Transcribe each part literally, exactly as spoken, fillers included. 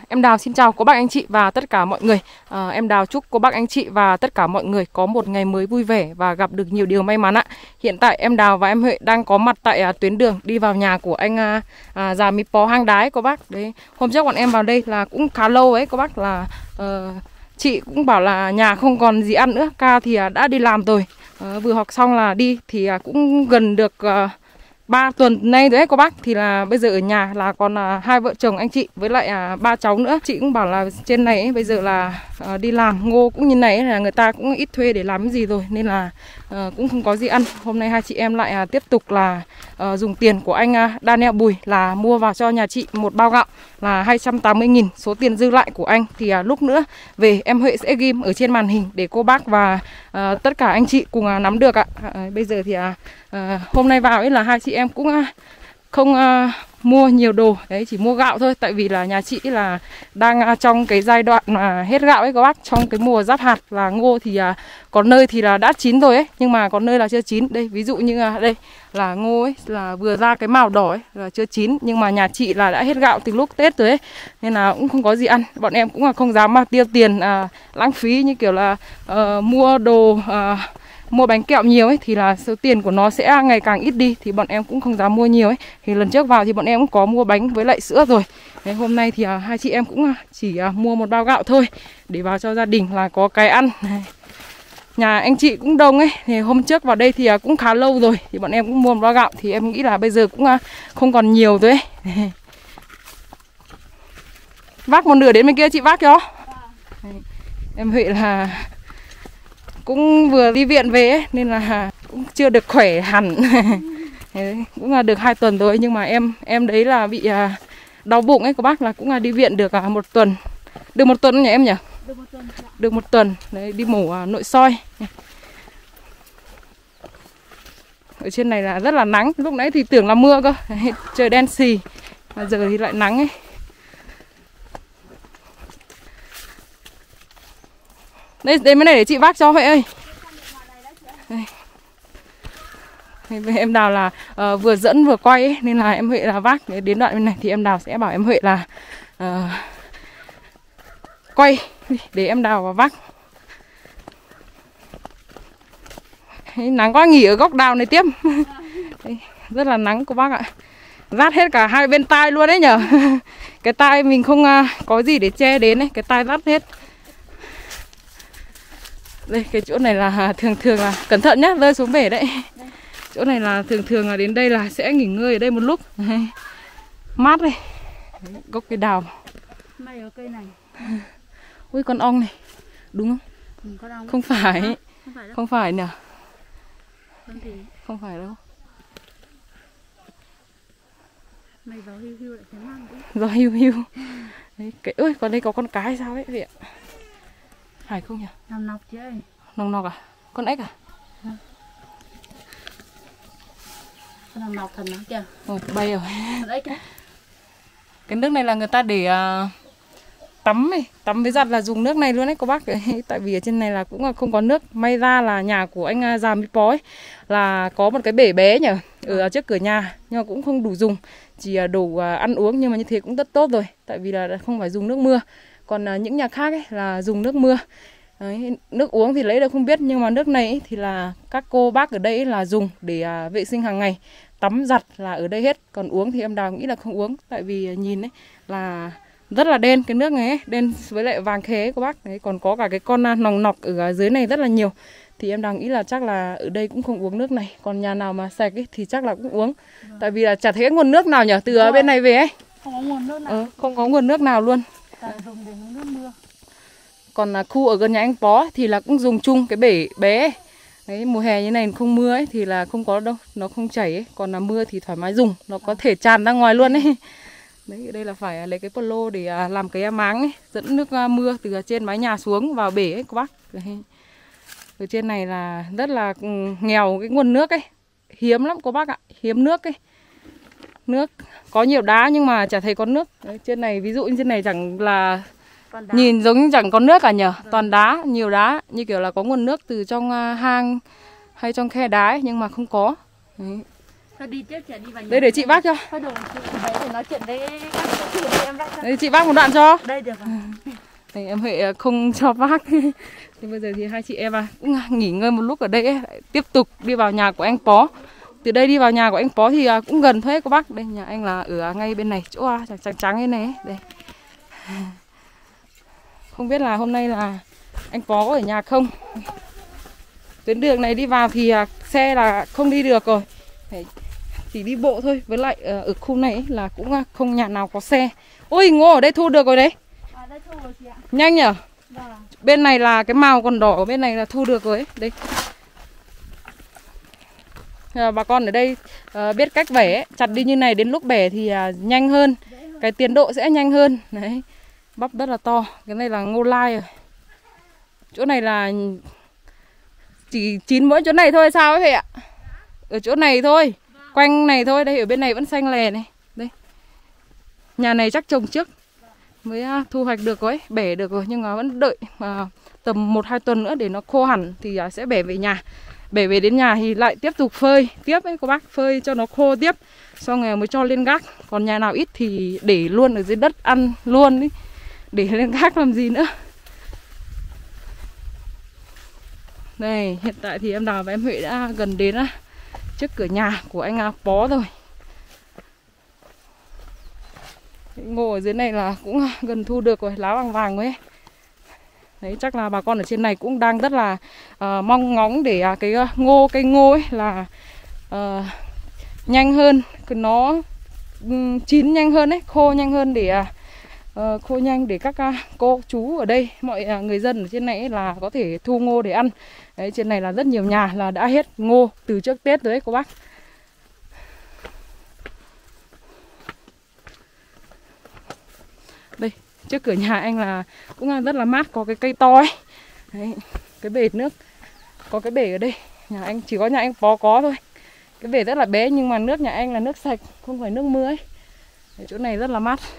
Em Đào xin chào cô bác anh chị và tất cả mọi người. à, Em Đào chúc cô bác anh chị và tất cả mọi người có một ngày mới vui vẻ và gặp được nhiều điều may mắn ạ. Hiện tại em Đào và em Huệ đang có mặt tại à, tuyến đường đi vào nhà của anh à, à, già mì pó hang đái cô bác. Đấy, hôm trước bọn em vào đây là cũng khá lâu ấy cô bác, là uh, chị cũng bảo là nhà không còn gì ăn nữa. Ca thì à, đã đi làm rồi, à, vừa học xong là đi thì à, cũng gần được uh, ba tuần nay rồi ấy cô bác. Thì là bây giờ ở nhà là còn à, hai vợ chồng anh chị với lại à, ba cháu nữa. Chị cũng bảo là trên này ấy, bây giờ là à, đi làm ngô cũng như này ấy, là người ta cũng ít thuê để làm cái gì rồi, nên là à, cũng không có gì ăn. Hôm nay hai chị em lại à, tiếp tục là à, dùng tiền của anh à, Daniel Bùi là mua vào cho nhà chị một bao gạo là hai trăm tám mươi nghìn. Số tiền dư lại của anh thì à, lúc nữa về em Huệ sẽ ghim ở trên màn hình để cô bác và à, tất cả anh chị cùng à, nắm được ạ. à, Bây giờ thì à, à, hôm nay vào ấy là hai chị em cũng à, không à, mua nhiều đồ đấy, chỉ mua gạo thôi, tại vì là nhà chị là đang à, trong cái giai đoạn mà hết gạo ấy các bác, trong cái mùa giáp hạt là ngô thì à, có nơi thì là đã chín rồi ấy, nhưng mà có nơi là chưa chín. Đây ví dụ như à, đây là ngô ấy là vừa ra cái màu đỏ ấy là chưa chín, nhưng mà nhà chị là đã hết gạo từ lúc Tết rồi ấy, nên là cũng không có gì ăn. Bọn em cũng là không dám mà tiêu tiền à, lãng phí như kiểu là uh, mua đồ à, mua bánh kẹo nhiều ấy, thì là số tiền của nó sẽ ngày càng ít đi, thì bọn em cũng không dám mua nhiều ấy. Thì lần trước vào thì bọn em cũng có mua bánh với lại sữa rồi. Thế hôm nay thì à, hai chị em cũng chỉ à, mua một bao gạo thôi để vào cho gia đình là có cái ăn. Nhà anh chị cũng đông ấy, thì hôm trước vào đây thì à, cũng khá lâu rồi, thì bọn em cũng mua một bao gạo, thì em nghĩ là bây giờ cũng à, không còn nhiều rồi ấy. Vác một nửa đến bên kia chị vác cho. Em Huệ là cũng vừa đi viện về ấy, nên là cũng chưa được khỏe hẳn. Cũng là được hai tuần rồi, nhưng mà em em đấy là bị uh, đau bụng ấy các bác, là cũng là đi viện được uh, một tuần. Được một tuần nhỉ em nhỉ? Được một tuần. Được một tuần. Đấy, đi mổ uh, nội soi. Ở trên này là rất là nắng, lúc nãy thì tưởng là mưa cơ. Trời đen xì, mà giờ thì lại nắng ấy. Đây, đây mới này để chị vác cho Huệ ơi. Đây. Em Đào là uh, vừa dẫn vừa quay ấy, nên là em Huệ là vác. Đến đoạn bên này thì em Đào sẽ bảo em Huệ là uh, quay để em Đào vào vác. Nắng quá, nghỉ ở góc đào này tiếp. Đây, rất là nắng cô bác ạ. Rát hết cả hai bên tai luôn đấy nhở. Cái tai mình không uh, có gì để che đến ấy, cái tai rát hết. Đây, cái chỗ này là thường thường là cẩn thận nhá, rơi xuống bể đấy. Đây. Chỗ này là thường thường là đến đây là sẽ nghỉ ngơi ở đây một lúc. Đây. Mát đây. Đấy, gốc cây đào. May ở cây này. Ui, con ong này. Đúng không? Ừ, con ong. Không phải. À, không phải đâu. Không phải nhỉ? Không, thì... không phải đâu. Mày gió hiu hiu lại thấy mang đấy. Gió hiu hiu. Đấy, cái ơi, còn đây có con cái sao ấy vậy ạ? Phải không nhỉ? Nòng nọc chứ ơi. Nòng nọc à? Con ếch à? À. Con nòng nọc thần nó kìa. Ồ, bay rồi. Con ếch ấy. Cái nước này là người ta để uh, tắm ấy, tắm với giặt là dùng nước này luôn đấy cô bác. Tại vì ở trên này là cũng không có nước. May ra là nhà của anh uh, già mì pó ấy là có một cái bể bé nhỉ, ở trước cửa nhà, nhưng mà cũng không đủ dùng, chỉ uh, đủ uh, ăn uống, nhưng mà như thế cũng rất tốt rồi, tại vì là không phải dùng nước mưa. Còn uh, những nhà khác ấy là dùng nước mưa. Đấy, nước uống thì lấy được không biết, nhưng mà nước này ấy, thì là các cô bác ở đây ấy là dùng để à, vệ sinh hàng ngày, tắm giặt là ở đây hết. Còn uống thì em Đào nghĩ là không uống, tại vì nhìn ấy là rất là đen, cái nước này ấy, đen với lại vàng khế ấy, cô bác. Đấy, còn có cả cái con nòng nọc ở dưới này rất là nhiều, thì em Đào nghĩ là chắc là ở đây cũng không uống nước này. Còn nhà nào mà sạch ấy thì chắc là cũng uống. Vâng. Tại vì là chả thấy cái nguồn nước nào nhỉ, từ ở bên này về ấy không có nguồn nước nào. ờ, không có nguồn nước nào luôn. Tại dùng để nước mưa. Còn là khu ở gần nhà anh Pó thì là cũng dùng chung cái bể bé ấy. Đấy, mùa hè như này không mưa ấy thì là không có đâu, nó không chảy ấy. Còn là mưa thì thoải mái dùng, nó có thể tràn ra ngoài luôn ấy. Đấy, ở đây là phải lấy cái polo để làm cái máng ấy, dẫn nước mưa từ trên mái nhà xuống vào bể ấy các bác. Đấy. Ở trên này là rất là nghèo cái nguồn nước ấy, hiếm lắm các bác ạ, hiếm nước ấy. Nước có nhiều đá nhưng mà chả thấy có nước. Đấy, trên này ví dụ như trên này chẳng là nhìn giống chẳng có nước cả nhờ, toàn đá, nhiều đá, như kiểu là có nguồn nước từ trong hang hay trong khe đá ấy, nhưng mà không có. Đấy. Thôi đi trước, chị đi vào nhà. Đây để chị vác cho. Thôi được, chị đấy để nói chuyện với các chị đi em vác cho. Đây chị vác một đoạn cho. Đây được rồi. Thì em Huệ không cho vác. Thì bây giờ thì hai chị em à, cũng nghỉ ngơi một lúc ở đây ấy, tiếp tục đi vào nhà của anh Pó. Từ đây đi vào nhà của anh Pó thì à, cũng gần thôi các bác. Đây nhà anh là ở ngay bên này, chỗ à, trắng trắng cái này ấy. Đây. Không biết là hôm nay là anh Pó có ở nhà không. Tuyến đường này đi vào thì à, xe là không đi được rồi. Đấy, chỉ đi bộ thôi. Với lại à, ở khu này ấy, là cũng à, không nhà nào có xe. Ôi ngô ở đây thu được rồi đấy. À, đây thu rồi chị ạ. Nhanh nhở. Vâng. Bên này là cái màu còn đỏ, ở bên này là thu được rồi ấy. Đây. À, bà con ở đây à, biết cách bẻ ấy. Chặt đi như này đến lúc bẻ thì à, nhanh hơn. Cái tiến độ sẽ nhanh hơn. Đấy. Bắp rất là to. Cái này là ngô lai rồi. Chỗ này là chỉ chín mỗi chỗ này thôi sao ấy vậy ạ? Ở chỗ này thôi. Quanh này thôi. Đây ở bên này vẫn xanh lè này. Đây. Nhà này chắc trồng trước mới thu hoạch được rồi, bẻ được rồi, nhưng mà vẫn đợi à, tầm một hai tuần nữa để nó khô hẳn thì à, sẽ bẻ về nhà. Bẻ về đến nhà thì lại tiếp tục phơi tiếp ấy các bác, phơi cho nó khô tiếp, xong rồi mới cho lên gác. Còn nhà nào ít thì để luôn ở dưới đất ăn luôn ý. Để lên gác làm gì nữa. Đây, hiện tại thì em Đào và em Huệ đã gần đến á, trước cửa nhà của anh à, Pó rồi. Ngô ở dưới này là cũng gần thu được rồi, lá vàng vàng ấy. Đấy, chắc là bà con ở trên này cũng đang rất là uh, mong ngóng để uh, cái uh, ngô, cây ngô ấy là uh, nhanh hơn, nó um, chín nhanh hơn ấy, khô nhanh hơn để uh, uh, khô nhanh để các uh, cô chú ở đây, mọi uh, người dân ở trên này ấy là có thể thu ngô để ăn. Đấy, trên này là rất nhiều nhà là đã hết ngô từ trước Tết rồi đấy cô bác. Đây, trước cửa nhà anh là cũng rất là mát, có cái cây to ấy. Đấy, cái bể nước, có cái bể ở đây. Nhà anh chỉ có nhà anh Pó có thôi. Cái bể rất là bé nhưng mà nước nhà anh là nước sạch, không phải nước mưa ấy. Đấy, chỗ này rất là mát.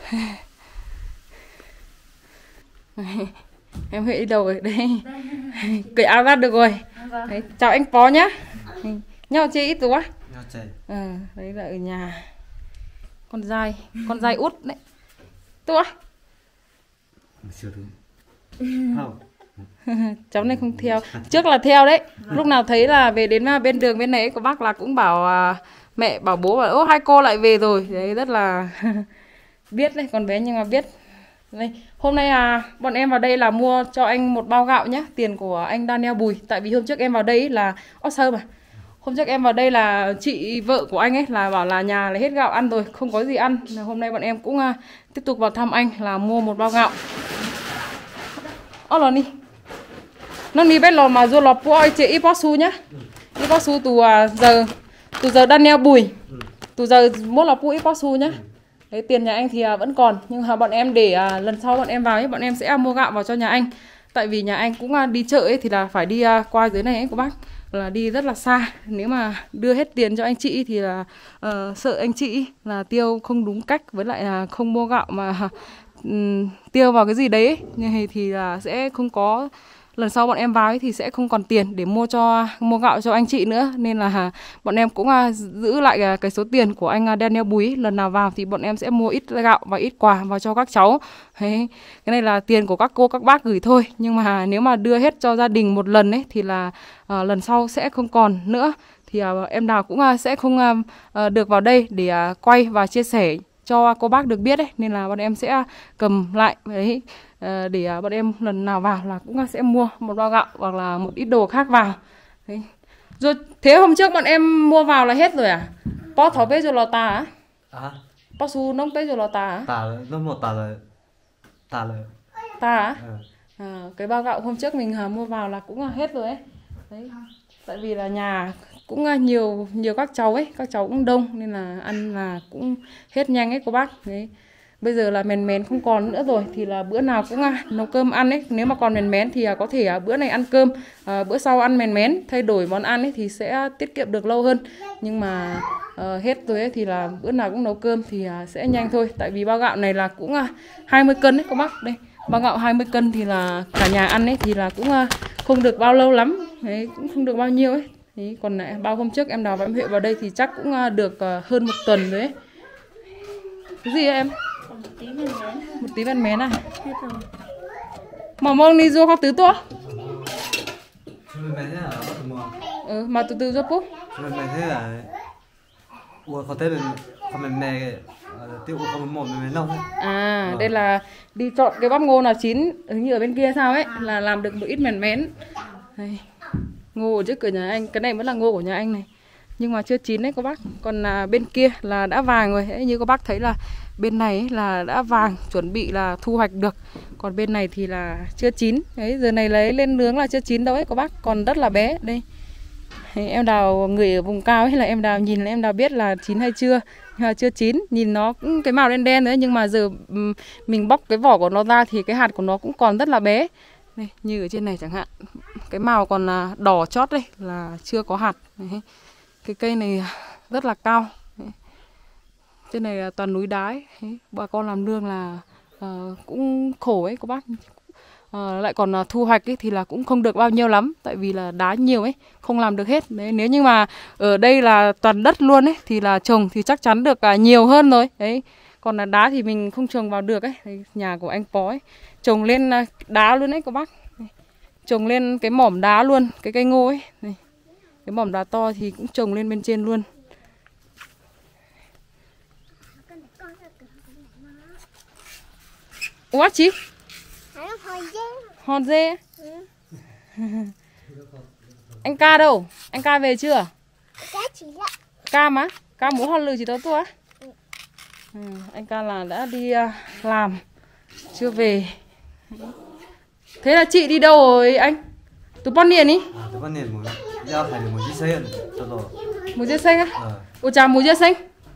Đấy, em Huệ đi đâu rồi? Đây, cởi áo ra được rồi. Đấy, chào anh Pó nhá. Nhau chị ít rồi quá. Ừ, đấy là ở nhà. Con dai, con dai út đấy. Tôi cháu này không theo, trước là theo đấy. Lúc nào thấy là về đến bên đường bên này của bác là cũng bảo à, mẹ bảo bố bảo ô hai cô lại về rồi. Đấy rất là biết đấy, còn bé nhưng mà biết. Đây, hôm nay à, bọn em vào đây là mua cho anh một bao gạo nhá, tiền của anh Daniel Bùi. Tại vì hôm trước em vào đây là Ồ sao mà Hôm trước em vào đây là chị vợ của anh ấy là bảo là nhà là hết gạo ăn rồi, không có gì ăn. Hôm nay bọn em cũng uh, tiếp tục vào thăm anh là mua một bao gạo. Ồ là đi. Nó đi bên lò mà dù lò pua chị ít bó su nhá. Ít bó su từ uh, giờ từ giờ Daniel Bùi. Từ giờ mua lò pua ít bó su nhá. Đấy, tiền nhà anh thì uh, vẫn còn, nhưng mà bọn em để uh, lần sau bọn em vào ấy bọn em sẽ mua gạo vào cho nhà anh. Tại vì nhà anh cũng uh, đi chợ ấy thì là phải đi uh, qua dưới này ấy của bác. Là đi rất là xa. Nếu mà đưa hết tiền cho anh chị thì là uh, sợ anh chị là tiêu không đúng cách, với lại là không mua gạo mà um, tiêu vào cái gì đấy ấy. Như thì là sẽ không có, lần sau bọn em vào ấy thì sẽ không còn tiền để mua cho mua gạo cho anh chị nữa. Nên là bọn em cũng uh, giữ lại uh, cái số tiền của anh uh, Daniel Bùi. Lần nào vào thì bọn em sẽ mua ít gạo và ít quà vào cho các cháu. Đấy, cái này là tiền của các cô các bác gửi thôi. Nhưng mà nếu mà đưa hết cho gia đình một lần ấy thì là uh, lần sau sẽ không còn nữa. Thì uh, em Đào cũng uh, sẽ không uh, được vào đây để uh, quay và chia sẻ cho cô bác được biết ấy. Nên là bọn em sẽ cầm lại đấy, để bọn em lần nào vào là cũng sẽ mua một bao gạo hoặc là một ít đồ khác vào. Đấy. Rồi thế hôm trước bọn em mua vào là hết rồi à? Bó thỏ bê rồi lò tà á? À? Bó su nông bê rồi lò tà á? Tà rồi, nó một tà rồi. Tà rồi. Tà á? Ừ. À, cái bao gạo hôm trước mình mua vào là cũng hết rồi ấy. Đấy. Tại vì là nhà cũng nhiều nhiều các cháu ấy, các cháu cũng đông nên là ăn là cũng hết nhanh ấy cô bác. Đấy. Bây giờ là mèn mén không còn nữa rồi thì là bữa nào cũng à, nấu cơm ăn ấy. Nếu mà còn mèn mén thì à, có thể à, bữa này ăn cơm, à, bữa sau ăn mèn mén, thay đổi món ăn ấy thì sẽ tiết kiệm được lâu hơn. Nhưng mà à, hết rồi ấy thì là bữa nào cũng nấu cơm thì à, sẽ nhanh thôi. Tại vì bao gạo này là cũng à, hai mươi cân đấy các bác. Đây, bao gạo hai mươi cân thì là cả nhà ăn ấy thì là cũng à, không được bao lâu lắm. Đấy, cũng không được bao nhiêu ấy. Đấy, còn lại bao hôm trước em Đào và em Huệ vào đây thì chắc cũng à, được à, hơn một tuần rồi ấy. Cái gì em? Còn một tí men mén. Một tí men mén à? Hết rồi. Mà mong đi vô có tứ tua? Mình mày thế là bắt đầu mua. Ừ, mà từ từ vô bố. Mình mày thế là ủa có thể mình không mình mè tiêu không một mình mè nông thôi. À, Vâng. đây là đi chọn cái bắp ngô nào chín, hình như ở bên kia sao ấy, là làm được một ít mèn mén. Đây, ngô ở trước cửa nhà anh, cái này vẫn là ngô của nhà anh này, nhưng mà chưa chín đấy các bác. Còn à, bên kia là đã vàng rồi, đấy, như các bác thấy là bên này ấy là đã vàng, chuẩn bị là thu hoạch được. Còn bên này thì là chưa chín, đấy, giờ này lấy lên nướng là chưa chín đâu ấy các bác, còn rất là bé. Đây, đấy, em Đào người ở vùng cao ấy là em Đào nhìn là em Đào biết là chín hay chưa. À, chưa chín, nhìn nó cũng cái màu đen đen đấy, nhưng mà giờ um, mình bóc cái vỏ của nó ra thì cái hạt của nó cũng còn rất là bé. Đây, như ở trên này chẳng hạn, cái màu còn là đỏ chót đây là chưa có hạt. Đấy. Cái cây này rất là cao. Đấy. Trên này là toàn núi đá ấy. Đấy. Bà con làm nương là uh, cũng khổ ấy các bác. À, lại còn uh, thu hoạch ấy, thì là cũng không được bao nhiêu lắm, tại vì là đá nhiều ấy, không làm được hết. Đấy, nếu như mà ở đây là toàn đất luôn ấy thì là trồng thì chắc chắn được uh, nhiều hơn rồi. Đấy, còn là đá thì mình không trồng vào được ấy. Đấy, nhà của anh Pó ấy trồng lên uh, đá luôn ấy các bác. Đấy, trồng lên cái mỏm đá luôn, cái cây ngô ấy. Đây, cái mỏm đá to thì cũng trồng lên bên trên luôn. Ủa chị? Hòn dê. Ừ. Anh Ca đâu? Anh Ca về chưa? Ca mà? Ca muốn hòn lừ chỉ tao tua. Ừ, anh Ca là đã đi uh, làm, chưa về. Thế là chị đi đâu rồi anh? Tụi con niền ý? À, tụi con niền muốn giao phải được một chiếc xe cho rồi. Một chiếc xanh á? Ờ. Ủa chà, một chiếc xanh?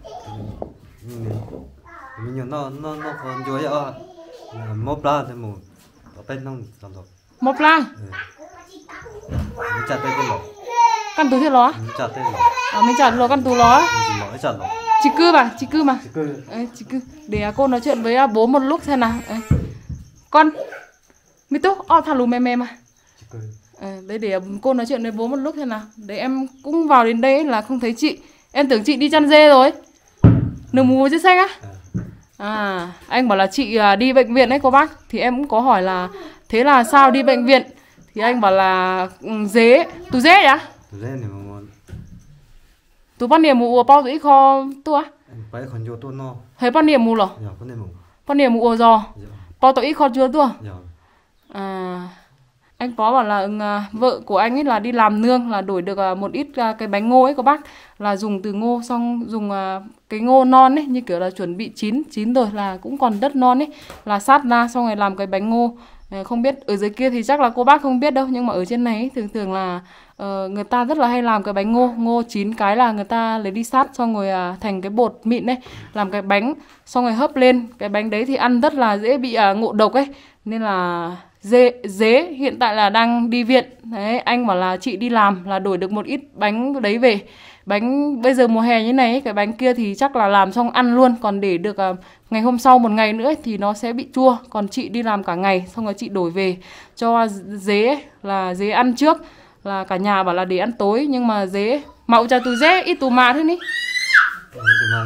Mình nhớ nó nó nó còn vui ạ. Mốt ra thì một ở bên nông làm rồi. Một lang. Mình chặt tay cái lỗ. Căn túi thiệt ló? Mình chặt tay lỗ. À, mình chặt ló căn túi ló. Mình chỉ nói chặt lỗ. Chị cư mà, chị cư mà. Chị cứ Ê, chị cư. Để à, cô nói chuyện với à, bố một lúc xem nào. Ê. Con. Mi tú, o thả lù mè mè mà. chị cứ À, đấy để cô nói chuyện với bố một lúc xem nào. Để em cũng vào đến đây là không thấy chị. Em tưởng chị đi chăn dê rồi. Nửa mùa chiếc xanh á? À, anh bảo là chị à, đi bệnh viện đấy cô bác. Thì em cũng có hỏi là thế là sao đi bệnh viện? Thì anh bảo là um, dế. Tú dế à? tôi lên thì mà Tú ban niệm mù bao dĩ kho tua? phải còn vô tôi no Thấy ban niệm mù lò? giờ có nên mù Ban niệm mù giò. giờ Bao tội ít kho chưa tua? giờ À, anh có bảo là ừ, vợ của anh ấy là đi làm nương là đổi được à, một ít à, cái bánh ngô ấy các bác, là dùng từ ngô xong dùng à, cái ngô non ấy, như kiểu là chuẩn bị chín chín rồi là cũng còn đất non ấy, là sát ra xong rồi làm cái bánh ngô. À, không biết ở dưới kia thì chắc là cô bác không biết đâu, nhưng mà ở trên này ấy, thường thường là uh, người ta rất là hay làm cái bánh ngô ngô chín cái là người ta lấy đi sát xong rồi à, thành cái bột mịn đấy, làm cái bánh xong rồi hấp lên. Cái bánh đấy thì ăn rất là dễ bị à, ngộ độc ấy, nên là dế, dế hiện tại là đang đi viện. Đấy, anh bảo là chị đi làm là đổi được một ít bánh đấy về. Bánh bây giờ mùa hè như này, cái bánh kia thì chắc là làm xong ăn luôn. Còn để được uh, ngày hôm sau một ngày nữa thì nó sẽ bị chua. Còn chị đi làm cả ngày, xong rồi chị đổi về cho dế, là dế ăn trước. Là cả nhà bảo là để ăn tối, nhưng mà dế mạo trà từ dế ít tù mà thế ní. thì mà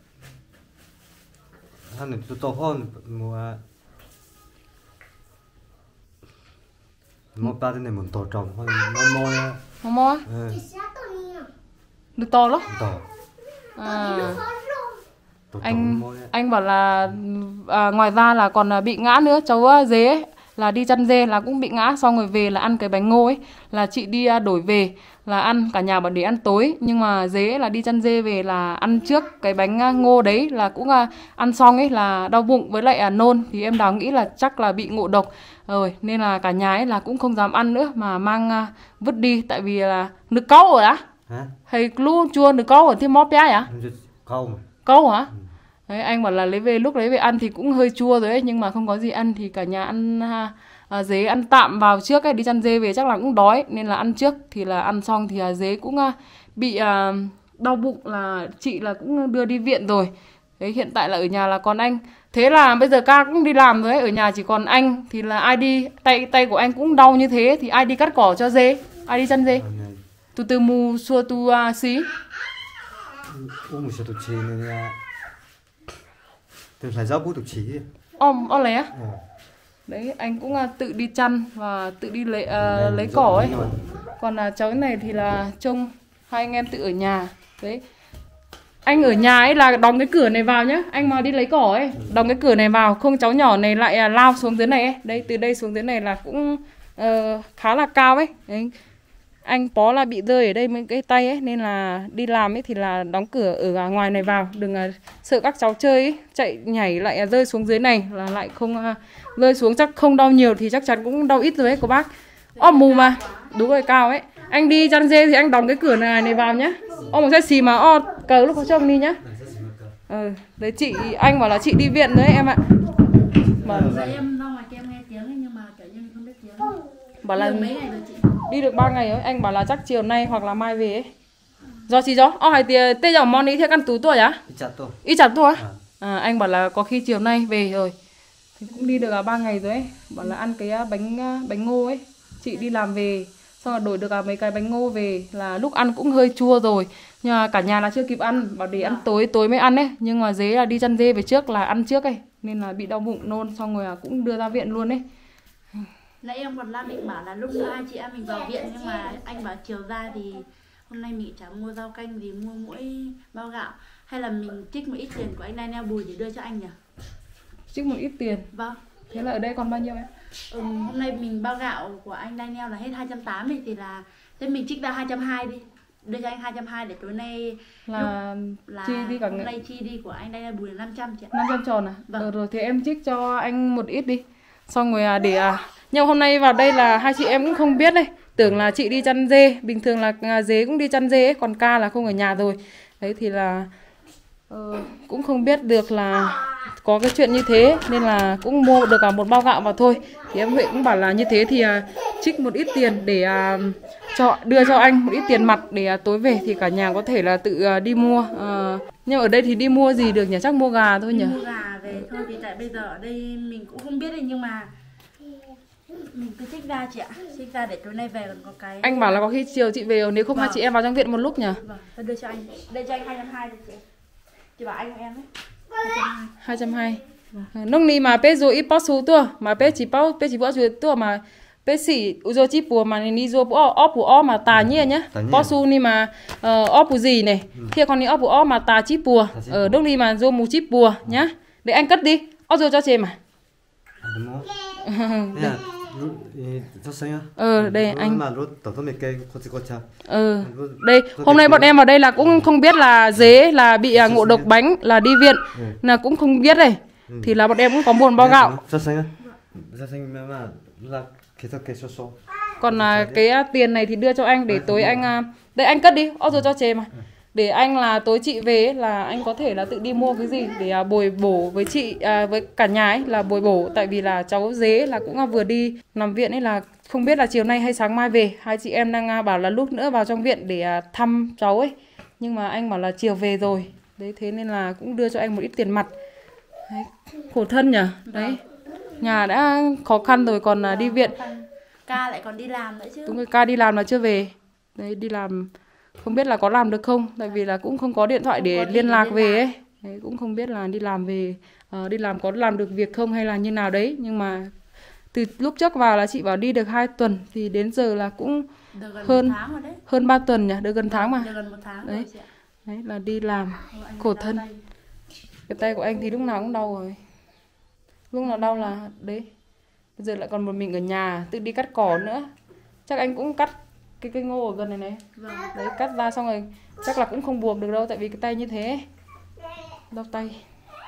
hắn này tôi to hơn mùa một ta thế này muốn tổ trồng hơn nó môi Mò mò ừ, được to lắm. tổ À, tổ anh trồng môi anh bảo là à, ngoài ra là còn à, bị ngã nữa. Cháu à, dế ấy, là đi chăn dê là cũng bị ngã, xong rồi về là ăn cái bánh ngô ấy, là chị đi à, đổi về là ăn, cả nhà bảo để ăn tối, nhưng mà dế là đi chăn dê về là ăn trước cái bánh à, ngô đấy, là cũng à, ăn xong ấy là đau bụng với lại à, nôn. Thì em Đào nghĩ là chắc là bị ngộ độc rồi, nên là cả nhà ấy là cũng không dám ăn nữa mà mang à, vứt đi, tại vì là nước câu rồi á. hả Hay luôn chua nước câu ở thêm móp bé à? câu mà Câu hả? Đấy, anh bảo là lấy về lúc lấy về ăn thì cũng hơi chua rồi ấy, nhưng mà không có gì ăn thì cả nhà ăn à, à, dế ăn tạm vào trước ấy, đi chăn dê về chắc là cũng đói nên là ăn trước, thì là ăn xong thì à, dế cũng à, bị à, đau bụng, là chị là cũng đưa đi viện rồi. Đấy, hiện tại là ở nhà là còn anh. Thế là bây giờ Ca cũng đi làm rồi ấy, ở nhà chỉ còn anh, thì là ai đi, tay tay của anh cũng đau như thế thì ai đi cắt cỏ cho dê, ai đi chăn dê? Hôm nay Tu từ mu xua tu uh, xí. Uống một số tụ chỉ nên là từ phải rau bút tụ chỉ. Om, o lé. Ừ. Đấy, anh cũng uh, tự đi chăn và tự đi lấy uh, lấy cỏ ấy. Còn uh, cháu này thì là trông hai anh em tự ở nhà. Đấy. Anh ở nhà ấy là đóng cái cửa này vào nhá. Anh mà đi lấy cỏ ấy, đóng cái cửa này vào, không cháu nhỏ này lại uh, lao xuống dưới này ấy. Đây, từ đây xuống dưới này là cũng uh, khá là cao ấy. Đấy. Anh Pó là bị rơi ở đây mấy cái tay ấy, nên là đi làm ấy thì là đóng cửa ở ngoài này vào, đừng uh, sợ các cháu chơi ấy, chạy nhảy lại uh, rơi xuống dưới này là lại không uh, rơi xuống, chắc không đau nhiều thì chắc chắn cũng đau ít rồi ấy cô bác. Ô mù mà, đúng rồi, cao ấy. Anh đi chăn dê thì anh đóng cái cửa này này vào nhá. Ô một xe xì mà o cờ lúc có trông đi nhá. Ừ, đấy chị, anh bảo là chị đi viện đấy em ạ. Bảo em ra ngoài kia em nghe tiếng ấy, nhưng mà kiểu như không biết tiếng. Bảo là mấy ngày rồi chị? đi được ba ngày ấy, anh bảo là chắc chiều nay hoặc là mai về ấy. Do chị gió, ô hay thì tê dòng món ý theo căn tú tuổi á? Ít chặt thôi. Ít chặt thôi á? À, anh bảo là có khi chiều nay về rồi. Thì cũng đi được à, ba ngày rồi ấy. Bảo là ăn cái bánh bánh ngô ấy. Chị đi làm về, xong rồi đổi được à, mấy cái bánh ngô về là lúc ăn cũng hơi chua rồi. Nhưng mà cả nhà là chưa kịp ăn, bảo để ăn tối, tối mới ăn ấy. Nhưng mà dế là đi chăn dê về trước là ăn trước ấy. Nên là bị đau bụng nôn, xong rồi cũng đưa ra viện luôn ấy. Nãy em còn đang định bảo là lúc nữa hai chị em mình vào viện, nhưng mà anh bảo chiều ra thì hôm nay mình chẳng mua rau canh gì, mua mỗi bao gạo. Hay là mình trích một ít tiền của anh Daniel Bùi để đưa cho anh nhỉ? Trích một ít tiền. Vâng. Thế là ở đây còn bao nhiêu em? Ừ, hôm nay mình bao gạo của anh Daniel là hết hai trăm tám mươi thì là thế mình trích ra hai trăm hai mươi đi. Đưa cho anh hai trăm hai mươi để tối nay là, là chi đi cả hôm ngày. nay chi đi của anh Daniel Bùi là năm trăm chị ạ. năm trăm tròn à? Vâng. Ờ, rồi thì em trích cho anh một ít đi. Xong rồi à, để à, nhưng hôm nay vào đây là hai chị em cũng không biết đây. Tưởng là chị đi chăn dê, bình thường là à, dế cũng đi chăn dê ấy, còn ca là không ở nhà rồi. Đấy thì là uh, cũng không biết được là có cái chuyện như thế, nên là cũng mua được cả một bao gạo vào thôi. Thì em Huệ cũng bảo là như thế thì à, trích một ít tiền để à, cho đưa cho anh một ít tiền mặt để à, tối về thì cả nhà có thể là tự à, đi mua. À, nhưng ở đây thì đi mua gì được nhỉ? Chắc mua gà thôi nhỉ? Mua gà về thôi, vì tại bây giờ ở đây mình cũng không biết đấy, nhưng mà mình cứ trích ra chị ạ, trích ra để tối nay về còn có cái. Anh bảo là có khi chiều chị về, nếu không vâng. hai chị em vào trong viện một lúc nhỉ? Vâng, tôi đưa cho anh, đây cho anh hai trăm hai mươi chị. Chị bảo anh của em ấy. hai trăm hai mươi. Nông ni mà bé rồi ít bao số tua, mà bé chỉ bao bé chỉ bao số tua mà bé xỉ uzo chi bùa mà ni zo bùa óp bùa óp mà tà nhia nhá. Bao số ni mà óp bùa gì này, kia còn ni óp bùa óp mà tà chi bùa, ở nông ni mà zo mù chi bùa nhá. Để anh cất đi, óp rồi cho chị mà. Ờ đây anh. Ừ. Đây hôm nay bọn em vào đây là cũng không biết là dế là bị ngộ độc bánh là đi viện, là cũng không biết đây. Thì là bọn em cũng có buồn bao gạo. Còn là cái tiền này thì đưa cho anh để tối anh đây anh cất đi, ót rồi cho chê mà. Để anh là tối chị về là anh có thể là tự đi mua cái gì để bồi bổ với chị à, với cả nhà ấy là bồi bổ, tại vì là cháu dế là cũng vừa đi nằm viện ấy, là không biết là chiều nay hay sáng mai về. Hai chị em đang bảo là lúc nữa vào trong viện để thăm cháu ấy, nhưng mà anh bảo là chiều về rồi. Đấy thế nên là cũng đưa cho anh một ít tiền mặt. Đấy, khổ thân nhỉ. Đấy. Nhà đã khó khăn rồi còn đi viện. Ca lại còn đi làm nữa chứ. Đúng rồi, ca đi làm là chưa về. Đấy đi làm không biết là có làm được không, tại vì là cũng không có điện thoại để liên lạc về ấy. Đấy, cũng không biết là đi làm về uh, đi làm có làm được việc không hay là như nào đấy. Nhưng mà từ lúc trước vào là chị bảo đi được hai tuần thì đến giờ là cũng hơn hơn ba tuần nhỉ, được gần tháng mà. Được gần một tháng đấy. Rồi chị ạ. Đấy là đi làm khổ thân. Tay. Cái tay của anh thì lúc nào cũng đau rồi. Lúc nào đau là đấy. Bây giờ lại còn một mình ở nhà tự đi cắt cỏ nữa. Chắc anh cũng cắt cái cây ngô ở gần này này. Vâng. Đấy cắt ra xong rồi chắc là cũng không buộc được đâu, tại vì cái tay như thế đau tay.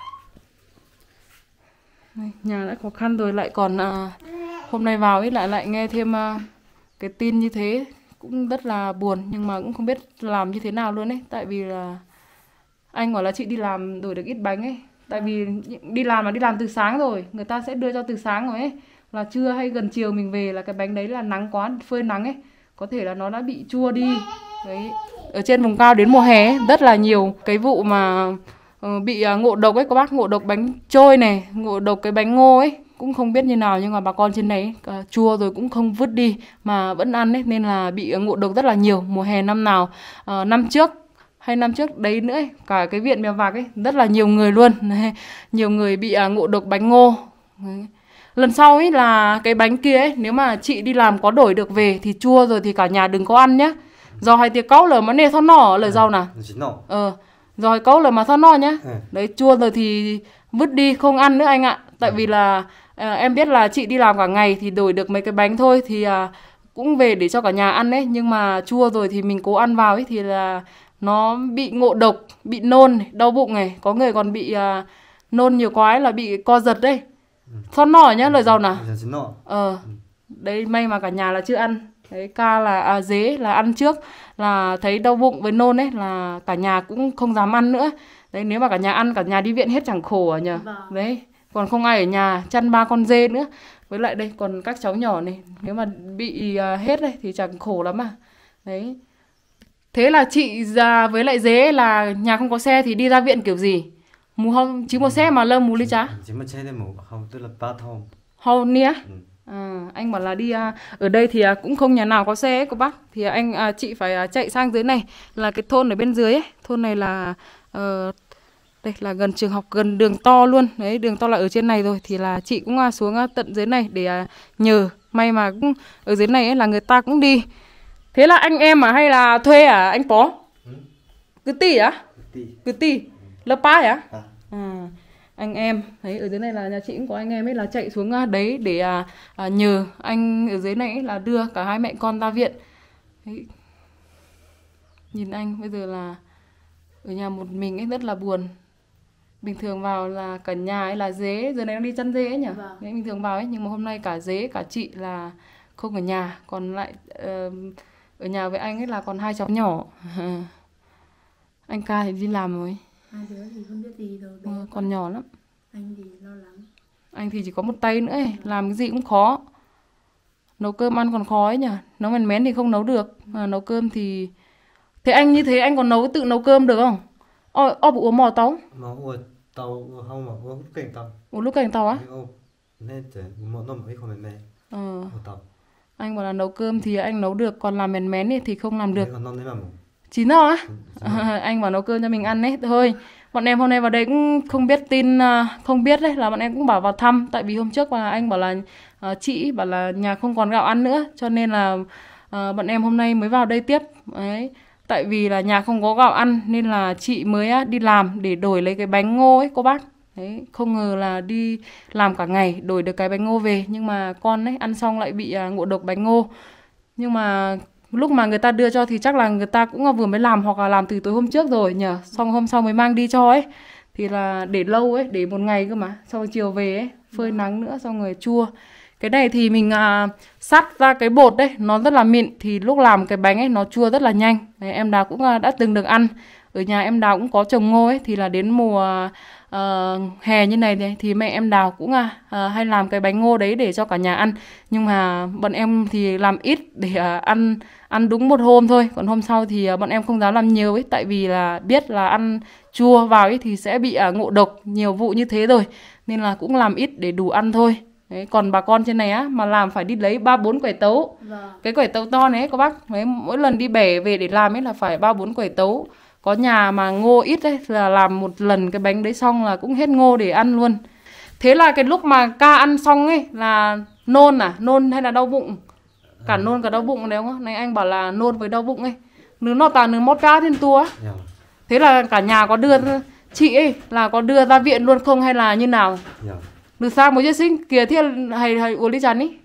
Đây, nhà đã khó khăn rồi lại còn à, hôm nay vào ấy lại lại nghe thêm à, cái tin như thế cũng rất là buồn, nhưng mà cũng không biết làm như thế nào luôn ấy, tại vì là anh bảo là chị đi làm đổi được ít bánh ấy, tại vì đi làm là đi làm từ sáng rồi, người ta sẽ đưa cho từ sáng rồi ấy, là trưa hay gần chiều mình về là cái bánh đấy là nắng quá, phơi nắng ấy, có thể là nó đã bị chua đi. Đấy, ở trên vùng cao đến mùa hè ấy, rất là nhiều cái vụ mà uh, bị uh, ngộ độc ấy, các bác, ngộ độc bánh trôi này, ngộ độc cái bánh ngô ấy, cũng không biết như nào, nhưng mà bà con trên này ấy, chua rồi cũng không vứt đi mà vẫn ăn ấy, nên là bị ngộ độc rất là nhiều. Mùa hè năm nào, à, năm trước hay năm trước đấy nữa ấy, cả cái viện Mèo Vạc ấy rất là nhiều người luôn. Nhiều người bị à, ngộ độc bánh ngô. Đấy. Lần sau ấy là cái bánh kia ấy, nếu mà chị đi làm có đổi được về thì chua rồi thì cả nhà đừng có ăn nhá. Do hai tiệc câu là mà nè thon nỏ lời rau nào. Ờ, rồi câu là mà thon nỏ nhá. Đấy, chua rồi thì vứt đi không ăn nữa anh ạ. Tại vì là à, em biết là chị đi làm cả ngày thì đổi được mấy cái bánh thôi thì à, cũng về để cho cả nhà ăn đấy, nhưng mà chua rồi thì mình cố ăn vào ấy thì là nó bị ngộ độc, bị nôn, đau bụng này, có người còn bị à, nôn nhiều quá ấy là bị co giật đấy. Thon nỏ nhá lời rau nào. Ờ, đấy may mà cả nhà là chưa ăn. Đấy, ca là à, dế là ăn trước là thấy đau bụng với nôn ấy là cả nhà cũng không dám ăn nữa. Đấy, nếu mà cả nhà ăn cả nhà đi viện hết chẳng khổ à nhờ. Đấy, còn không ai ở nhà chăn ba con dê nữa. Với lại đây còn các cháu nhỏ này, nếu mà bị uh, hết đây thì chẳng khổ lắm à. Đấy. Thế là chị ra với lại dế là nhà không có xe thì đi ra viện kiểu gì? Mù không chứ một xe mà lâm mù ly chá. Chỉ một xe để mù không tức là ba thôn. Hầu nia. À, anh bảo là đi à, ở đây thì à, cũng không nhà nào có xe ấy cô bác, thì à, anh à, chị phải à, chạy sang dưới này là cái thôn ở bên dưới ấy. Thôn này là uh, đây là gần trường học, gần đường to luôn đấy, đường to là ở trên này rồi thì là chị cũng à, xuống à, tận dưới này để à, nhờ. May mà cũng ở dưới này ấy, là người ta cũng đi. Thế là anh em à hay là thuê à anh Pó? Ừ. Cứ tì á? Cứ tì lớp ba á? À. À. Anh em thấy ở dưới này là nhà chị cũng có anh em ấy là chạy xuống đấy để à, à, nhờ anh ở dưới này ấy là đưa cả hai mẹ con ra viện. Đấy. Nhìn anh bây giờ là ở nhà một mình ấy rất là buồn. Bình thường vào là cả nhà ấy là dế, giờ này đang đi chăn dế ấy nhỉ. Vâng. Đấy, bình thường vào ấy, nhưng mà hôm nay cả dế cả chị là không ở nhà, còn lại uh, ở nhà với anh ấy là còn hai cháu nhỏ. Anh ca thì đi làm rồi. Hai đứa thì không biết gì rồi. Ừ, còn nhỏ lắm. Anh thì lo lắng. Anh thì chỉ có một tay nữa ấy, làm cái gì cũng khó. Nấu cơm ăn còn khó ấy nhỉ. Nấu mèn mén thì không nấu được, mà nấu cơm thì... Thế anh như thế anh còn nấu tự nấu cơm được không? Ồ, ồ bụ uống mò tàu? Mà uống tàu không mà uống lúc cảnh tàu. Uống lúc cảnh tàu á? Nên chỉ một nồi ấy không mềm mềm. Ờ. Anh bảo là nấu cơm thì anh nấu được, còn làm mèn mén thì không làm được. Còn non đấy mà mù. Chín rồi á? À, anh bảo nấu cơm cho mình ăn đấy. Thôi, bọn em hôm nay vào đây cũng không biết tin, không biết đấy, là bọn em cũng bảo vào thăm. Tại vì hôm trước mà anh bảo là uh, chị bảo là nhà không còn gạo ăn nữa, cho nên là uh, bọn em hôm nay mới vào đây tiếp. Đấy. Tại vì là nhà không có gạo ăn nên là chị mới uh, đi làm để đổi lấy cái bánh ngô ấy cô bác. Đấy, không ngờ là đi làm cả ngày đổi được cái bánh ngô về, nhưng mà con ấy ăn xong lại bị uh, ngộ độc bánh ngô. Nhưng mà lúc mà người ta đưa cho thì chắc là người ta cũng vừa mới làm hoặc là làm từ tối hôm trước rồi nhờ, xong hôm sau mới mang đi cho ấy, thì là để lâu ấy, để một ngày cơ mà, sau chiều về ấy phơi nắng nữa xong rồi chua. Cái này thì mình à, sắt ra cái bột đấy, nó rất là mịn, thì lúc làm cái bánh ấy nó chua rất là nhanh. Đấy, em Đào cũng à, đã từng được ăn. Ở nhà em Đào cũng có trồng ngô ấy, thì là đến mùa uh, hè như này thì, thì mẹ em Đào cũng uh, hay làm cái bánh ngô đấy để cho cả nhà ăn. Nhưng mà bọn em thì làm ít để uh, ăn ăn đúng một hôm thôi, còn hôm sau thì uh, bọn em không dám làm nhiều ấy, tại vì là biết là ăn chua vào ấy thì sẽ bị uh, ngộ độc nhiều vụ như thế rồi, nên là cũng làm ít để đủ ăn thôi. Đấy, còn bà con trên này á mà làm phải đi lấy ba bốn quẩy tấu. Vâng. Cái quẩy tấu to này ấy, các bác. Đấy, mỗi lần đi bẻ về để làm ấy là phải ba bốn quẩy tấu. Có nhà mà ngô ít ấy là làm một lần cái bánh đấy xong là cũng hết ngô để ăn luôn. Thế là cái lúc mà ca ăn xong ấy là nôn à? Nôn hay là đau bụng? Cả nôn cả đau bụng đấy không? Này anh bảo là nôn với đau bụng ấy. Nứ nó tà nứ mót cá trên tua. Yeah. Thế là cả nhà có đưa chị ấy là có đưa ra viện luôn không hay là như nào? Yeah. Được sao một chiếc sinh kìa thiết hay hay uống đi chắn ý?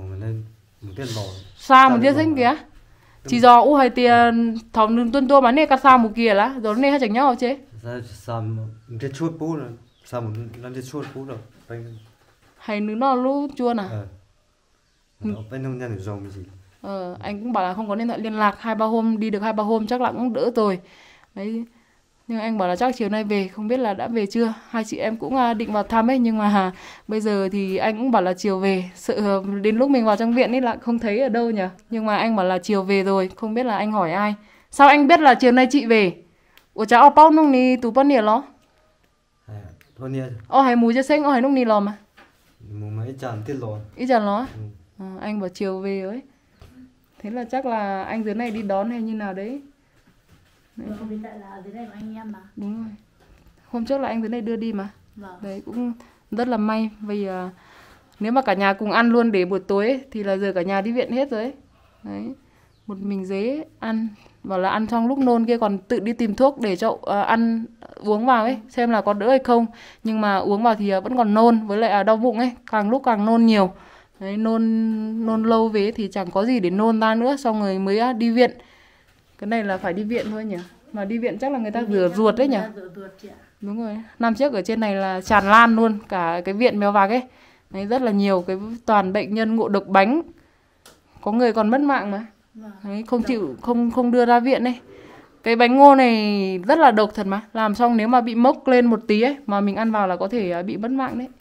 Sao một chiếc sinh kìa? Chỉ do u hay tiền thòng nương tuân tua mà nè cắt sao một kia lá rồi nè hay chẳng nhau chứ? Sao một cái chuột bú rồi, sao một lần cái chuột bú rồi, hay nương nó lú chua à? Bên nông dân dùng gì? Ờ, anh cũng bảo là không có điện thoại liên lạc, hai ba hôm đi được hai ba hôm chắc là cũng đỡ rồi. Đấy. Nhưng anh bảo là chắc chiều nay về, không biết là đã về chưa. Hai chị em cũng định vào thăm ấy, nhưng mà bây giờ thì anh cũng bảo là chiều về, sợ đến lúc mình vào trong viện ấy là không thấy ở đâu nhỉ. Nhưng mà anh bảo là chiều về rồi, không biết là anh hỏi ai. Sao anh biết là chiều nay chị về? Ủa cháu bao nông ni tủ bao nhiêu lo? Bao nhiêu? Ô hay mùi cho xanh, ô hay nông ni lo mà. Một mấy chàn tiết lò. Ít chàn nó. Ừ. À, anh bảo chiều về ấy. Thế là chắc là anh dưới này đi đón hay như nào đấy. Vâng, hiện tại là dưới này của anh em mà. Đúng rồi. Hôm trước là anh dưới này đưa đi mà. Vâng. Đấy cũng rất là may. Vì uh, nếu mà cả nhà cùng ăn luôn để buổi tối ấy, thì là giờ cả nhà đi viện hết rồi ấy. Đấy. Một mình dế ăn. Bảo là ăn trong lúc nôn kia còn tự đi tìm thuốc để cho uh, ăn uống vào ấy. Xem là có đỡ hay không. Nhưng mà uống vào thì uh, vẫn còn nôn. Với lại uh, đau bụng ấy. Càng lúc càng nôn nhiều. Đấy, nôn nôn lâu về thì chẳng có gì để nôn ra nữa. Xong rồi mới uh, đi viện. Cái này là phải đi viện thôi nhỉ. Mà đi viện chắc là người ta rửa ruột đấy nhỉ. Rửa ruột chị ạ. Đúng rồi. Năm trước ở trên này là tràn lan luôn cả cái viện Mèo Vạc ấy. Đấy, rất là nhiều cái toàn bệnh nhân ngộ độc bánh. Có người còn mất mạng mà. Đấy, không chịu không không đưa ra viện ấy. Cái bánh ngô này rất là độc thật mà. Làm xong nếu mà bị mốc lên một tí ấy mà mình ăn vào là có thể bị mất mạng đấy.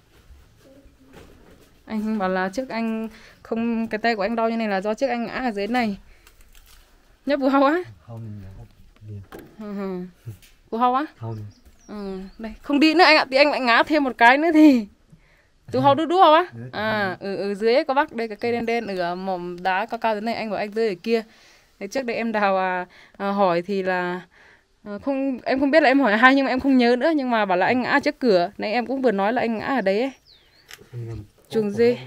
Anh bảo là trước anh không, cái tay của anh đau như này là do trước anh ngã ở dưới này. Nhấp vừa hâu á? Không. Ừ. Vừa hâu á? Không. Ừ. Đây, không đi nữa anh ạ, thì anh lại ngã thêm một cái nữa thì từ hâu đu đu hâu á? À, ở, ở dưới ấy có bác, đây cái cây đen đen ở mỏm đá cao cao thế này, anh bảo anh rơi ở kia. Đấy, trước đây em Đào à, à, hỏi thì là à, không, em không biết là em hỏi hai nhưng mà em không nhớ nữa, nhưng mà bảo là anh ngã trước cửa. Nãy em cũng vừa nói là anh ngã ở đấy ấy. Chuồng dê.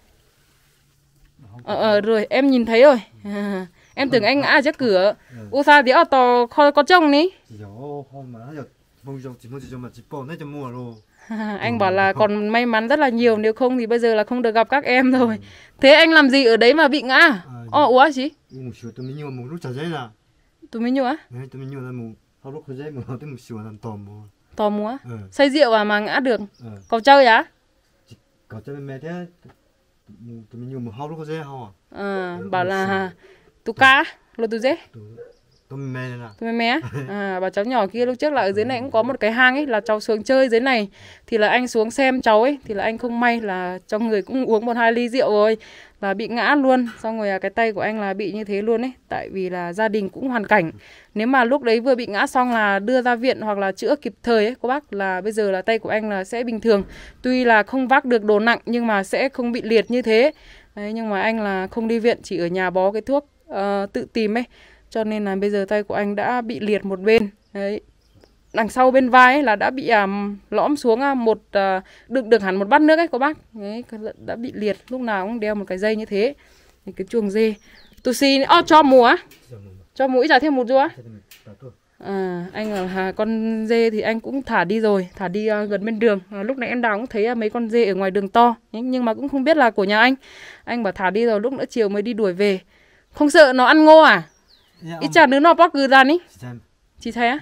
Ờ, ờ rồi em nhìn thấy rồi. À, em tưởng anh ngã ở trước cửa. Ủa sao thì ở tò có trông ní? Anh bảo là còn may mắn rất là nhiều, nếu không thì bây giờ là không được gặp các em rồi. Thế anh làm gì ở đấy mà bị ngã? Ồ, ủa gì? Tụi mình nhủ á? Tò múa? Say rượu à mà ngã được? Cậu chơi á? À, bảo là tụi cá, là tụi dê? Tụi mẹ mẹ à, bà cháu nhỏ kia lúc trước là ở dưới này cũng có một cái hang ấy, là cháu xuống chơi dưới này thì là anh xuống xem cháu ấy, thì là anh không may là trong người cũng uống một hai ly rượu rồi là bị ngã luôn, xong rồi cái tay của anh là bị như thế luôn ấy, tại vì là gia đình cũng hoàn cảnh, nếu mà lúc đấy vừa bị ngã xong là đưa ra viện hoặc là chữa kịp thời ấy cô bác, là bây giờ là tay của anh là sẽ bình thường, tuy là không vác được đồ nặng nhưng mà sẽ không bị liệt như thế. Đấy, nhưng mà anh là không đi viện, chỉ ở nhà bó cái thuốc uh, tự tìm ấy, cho nên là bây giờ tay của anh đã bị liệt một bên. Đấy, đằng sau bên vai ấy là đã bị um, lõm xuống uh, một uh, đựng được hẳn một bát nước ấy cô bác. Đấy, đã bị liệt, lúc nào cũng đeo một cái dây như thế. Thì cái chuồng dê tu si oh, cho mùa á, cho mũi trả thêm một rúa. À, anh là con dê thì anh cũng thả đi rồi, thả đi uh, gần bên đường. À, lúc nãy em Đào cũng thấy uh, mấy con dê ở ngoài đường to, nhưng, nhưng mà cũng không biết là của nhà anh. Anh bảo thả đi rồi, lúc nữa chiều mới đi đuổi về. Không sợ nó ăn ngô à? Ít chả nữa nó bóc gừ ra ní. Chị thấy á?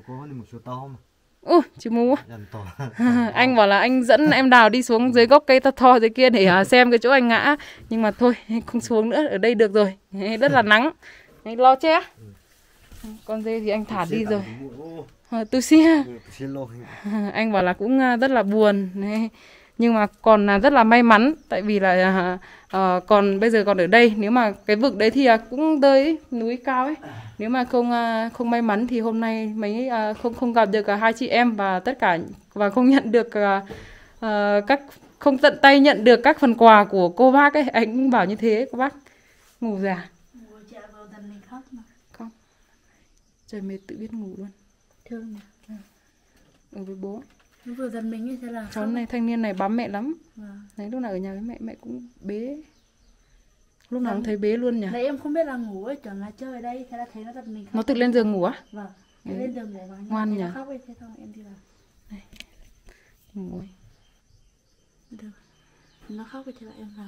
Ừ, chị mù. Anh bảo là anh dẫn em Đào đi xuống dưới gốc cây to to dưới kia để uh, xem cái chỗ anh ngã. Nhưng mà thôi, không xuống nữa, ở đây được rồi. Rất là nắng. Lo che. Con dê thì anh thả đi rồi. Tôi xia. Anh bảo là cũng rất là buồn. Nhưng mà còn rất là may mắn, tại vì là uh, còn bây giờ còn ở đây. Nếu mà cái vực đấy thì uh, cũng rơi núi cao ấy. Nếu mà không uh, không may mắn thì hôm nay mấy uh, không không gặp được uh, hai chị em và tất cả, và không nhận được uh, uh, các không tận tay nhận được các phần quà của cô bác ấy. Anh cũng bảo như thế cô bác. Ngủ già. Không. Trời mệt tự biết ngủ luôn. Thương nhỉ. Ừ. Ở với bố. Nó vừa dần mình ấy, thế là cháu này thanh niên này bám mẹ lắm. Vâng. Đấy, lúc nào ở nhà với mẹ, mẹ cũng bế. Lúc nào cũng thấy bế luôn nhỉ. Đấy em không biết là ngủ ấy, tưởng là chơi ở đây, thế là thấy nó giật mình khóc. Nó tự lên giường ngủ á? Vâng, nó lên giường ngủ và ngoan nhỉ. Nó khóc ấy, thế thôi em đi vào. Đây. Ngủ ấy. Được. Nó khóc ấy, thế là em vào.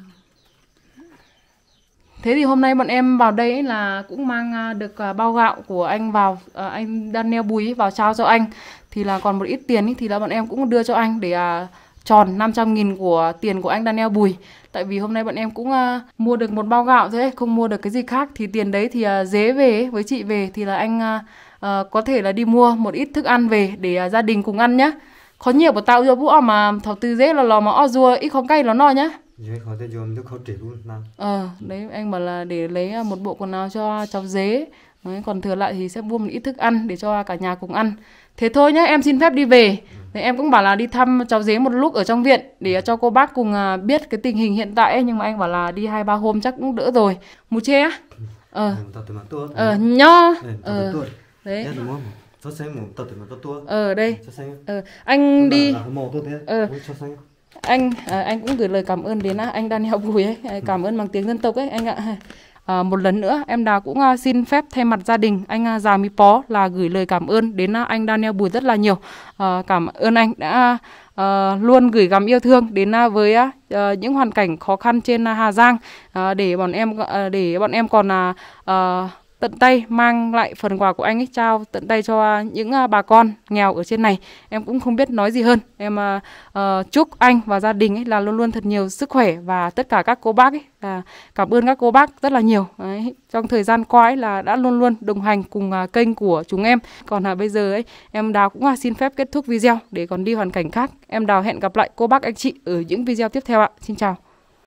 Thế thì hôm nay bọn em vào đây ấy là cũng mang được bao gạo của anh vào, anh Daniel Bùi vào trao cho anh. Thì là còn một ít tiền ý, thì là bọn em cũng đưa cho anh để uh, tròn năm trăm nghìn của tiền của anh Daniel Bùi. Tại vì hôm nay bọn em cũng uh, mua được một bao gạo thôi ấy, không mua được cái gì khác. Thì tiền đấy thì uh, dế về ấy, với chị về thì là anh uh, uh, có thể là đi mua một ít thức ăn về để uh, gia đình cùng ăn nhá. Có nhiều của tao bữa mà thảo tư dế là lò mà o rùa ít không cay nó no nhá. Ờ, đấy anh bảo là để lấy một bộ quần áo cho cháu dế. Đấy, còn thừa lại thì sẽ mua một ít thức ăn để cho cả nhà cùng ăn. Thế thôi nhé, em xin phép đi về. Thế em cũng bảo là đi thăm cháu dế một lúc ở trong viện để cho cô bác cùng biết cái tình hình hiện tại ấy. Nhưng mà anh bảo là đi hai ba hôm chắc cũng đỡ rồi. Mù chê á? Ờ. Ờ, nho. Ờ. Đấy. Ờ, đây. Ờ, anh đi. Ờ. Anh à, anh cũng gửi lời cảm ơn đến anh Daniel Bùi ấy, cảm ơn bằng tiếng dân tộc ấy anh ạ. À, một lần nữa em Đào cũng uh, xin phép thay mặt gia đình anh uh, Già Mí Pó là gửi lời cảm ơn đến uh, anh Daniel Bùi rất là nhiều. Uh, cảm ơn anh đã uh, luôn gửi gắm yêu thương đến uh, với uh, những hoàn cảnh khó khăn trên uh, Hà Giang uh, để bọn em uh, để bọn em còn uh, uh, tận tay mang lại phần quà của anh ấy, trao tận tay cho những uh, bà con nghèo ở trên này. Em cũng không biết nói gì hơn. Em uh, uh, chúc anh và gia đình ấy là luôn luôn thật nhiều sức khỏe, và tất cả các cô bác ấy là cảm ơn các cô bác rất là nhiều. Đấy, trong thời gian qua ấy là đã luôn luôn đồng hành cùng uh, kênh của chúng em. Còn uh, bây giờ ấy em Đào cũng uh, xin phép kết thúc video để còn đi hoàn cảnh khác. Em Đào hẹn gặp lại cô bác anh chị ở những video tiếp theo ạ. Xin chào.